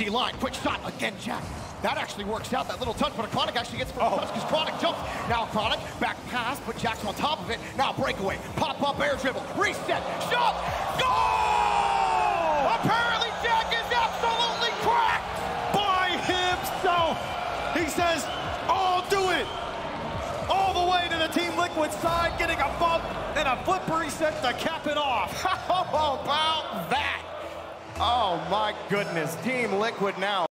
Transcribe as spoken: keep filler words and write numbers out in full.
D line. Quick shot again, Jack. That actually works out, that little touch, but Chronic actually gets first touch because Chronic jumps. Now Chronic, back pass, put Jackson on top of it. Now breakaway, pop-up air dribble, reset, shot, goal! Apparently Jack is absolutely cracked! By himself! He says, I'll do it! All the way to the Team Liquid side, getting a bump and a flip reset to cap it off. How about that? Oh my goodness, Team Liquid now.